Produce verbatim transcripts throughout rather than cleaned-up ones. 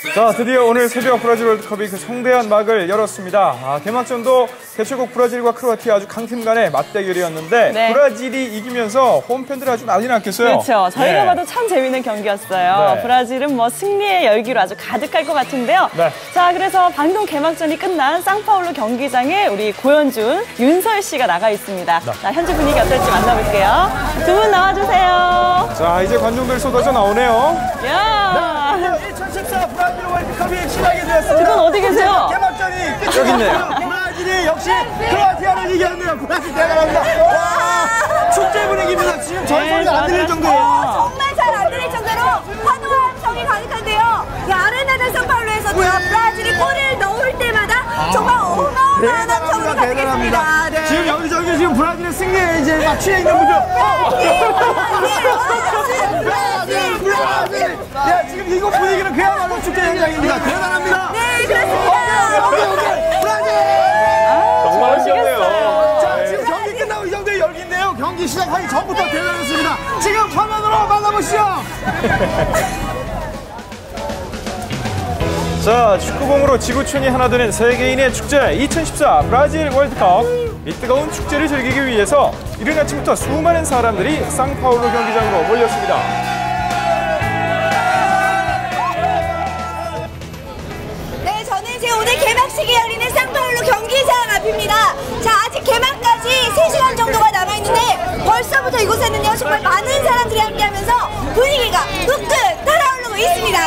자, 드디어 오늘 새벽 브라질 월드컵이 그 성대한 막을 열었습니다. 아, 개막전도 개최국 브라질과 크로아티아 아주 강팀 간의 맞대결이었는데 네. 브라질이 이기면서 홈팬들이 아주 난리 났겠어요. 그렇죠. 저희가 네. 봐도 참 재밌는 경기였어요. 네. 브라질은 뭐 승리의 열기로 아주 가득할 것 같은데요. 네. 자, 그래서 방금 개막전이 끝난 상파울루 경기장에 우리 고현준, 윤설 씨가 나가 있습니다. 네. 자, 현지 분위기 어떨지 만나볼게요. 두 분 나와주세요. 자, 이제 관중들 쏟아져 나오네요. 야. 네, 이천십사 브라질 월드컵이 시작이 되었습니다. 두 분 어디 계세요? 개막전이 여기 있네요. 브라질이 역시 크로아티아를 이겼네요. 브라질 대단합니다. 와, 축제 분위기입니다. 지금 저희 소리가 안 들릴 정도예요. 정말 잘 안 들릴 정도로 환호한 성이 가득한데요. 이 아레나 상파울루에서 브라질이 골을 넣을 때마다 정말 어마어마한 함성으로 가득했습니다. 네. 지금 여기저기 지금 브라질의 승리에 이제 막 취해 있는 분들. 브라질, 브라질. 야, 지금 이곳 분위기는 그야말로 축제 현장입니다. 대단합니다. 네, 그렇습니다. 오케이, 오케이. 브라질. 정말 멋있겠어요. 자, 지금 경기 끝나고 이 정도의 열기인데요. 경기 시작하기 전부터 대단했습니다. 지금 화면으로 만나보시죠. 자, 축구공으로 지구촌이 하나 되는 세계인의 축제 이천십사 브라질 월드컵. 이 뜨거운 축제를 즐기기 위해서 이른 아침부터 수많은 사람들이 상파울루 경기장으로 몰렸습니다. 네, 저는 지금 오늘 개막식이 열리는 상파울루 경기장 앞입니다. 자, 아직 개막까지 세 시간 정도가 남아있는데 벌써부터 이곳에는요 정말 많은 사람들이 함께하면서 분위기가 뚝뚝 달아오르고 있습니다.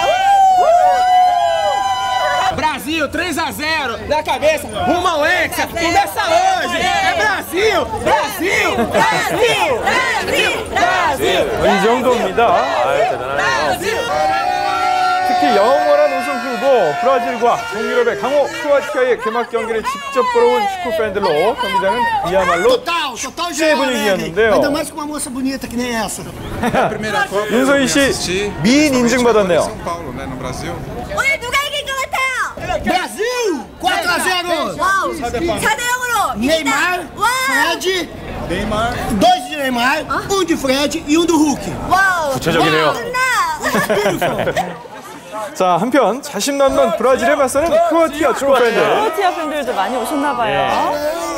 Brasil, três a zero, da cabeça, rumo ao Hexa, começa hoje, é Brasil, Brasil, Brasil, Brasil, Brasil. 이 정도입니다. 아, 대단하네요. 특히 영원한 우승 후보 브라질과 동유럽의 강호 크로아티아의 개막 경기를 직접 보러 온 축구 팬들로 경기장은 그야말로 축제 분위기였는데요. Ainda mais com uma moça bonita que nem essa. 윤서희 씨 미인 인증 받았네요. 오늘 누가 이길 것 같아요? Brasil! quatro a zero! 와우, 사 대 영으로 Neymar, 와, Fred, Neymar, dois de Neymar, um de Fred e um do Hulk. 와우, 구체적이네요. 끝나. 자, 한편 자신만만 브라질에 맞서는 크로아티아 축구 팬들. 크로아티아 팬들도 많이 오셨나 봐요.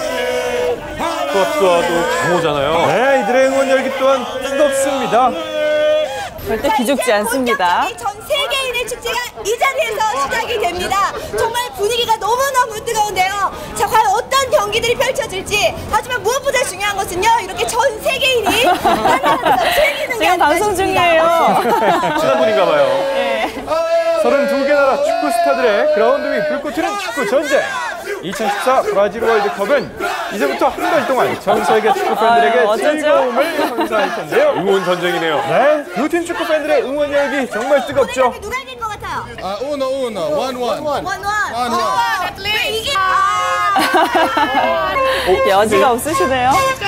크로아티아도 강호잖아요. 네, 이들의 응원 열기 또한 뜨겁습니다. 절대 기죽지 않습니다. 전 세계인의 축제가 이 자리에서 시작이 됩니다. 정말 분위기가 너무너무 뜨거운데요. 자, 과연 어떤 경기들이 펼쳐질지. 하지만 무엇보다 중요한 것은요, 이렇게 전 세계인이 하나하나 즐기는 게 지금 방송 중이에요. 친한 분인가 봐요. 네. 서른두 개 나라 축구 스타들의 그라운드 위 불꽃 튀는 축구 전쟁. 이천십사 브라질 월드컵은 이제부터 한 달 동안 전 세계 축구 팬들에게 아유, 즐거움을 선사할 텐데요. 응원 전쟁이네요. 네, 두 팀 축구 팬들의 응원 열기 정말 뜨겁죠. 오늘 누가 이길 것 같아요? Ah, uno, uno, one, one. 원원. one. 왜 이게? 오, 여지가 없으시네요.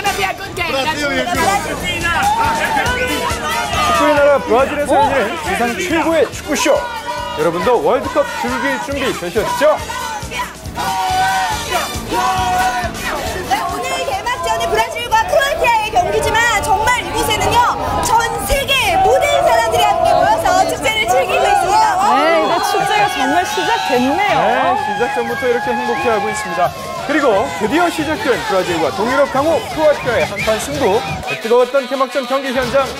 축구의 나라 브라질에서 열리는 지상 최고의 축구쇼. 여러분도 월드컵 즐길 준비 되셨죠? 네, 오늘 개막전이 브라질과 크로아티아의 경기지만 정말 이곳에는요 전 세계 모든 사람들이 함께 모여서 축제를 즐기고 있습니다. 네, 이제 축제가 정말 시작됐네요. 네, 시작 전부터 이렇게 행복해하고 있습니다. 그리고 드디어 시작된 브라질과 동유럽 강호 크로아티아의 한판 승부. 뜨거웠던 개막전 경기 현장.